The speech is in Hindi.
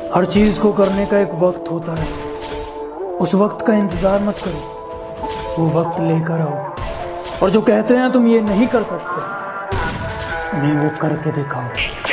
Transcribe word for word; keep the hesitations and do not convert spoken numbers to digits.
हर चीज़ को करने का एक वक्त होता है, उस वक्त का इंतज़ार मत करो, वो वक्त लेकर आओ। और जो कहते हैं तुम ये नहीं कर सकते, उन्हें वो करके दिखाओ।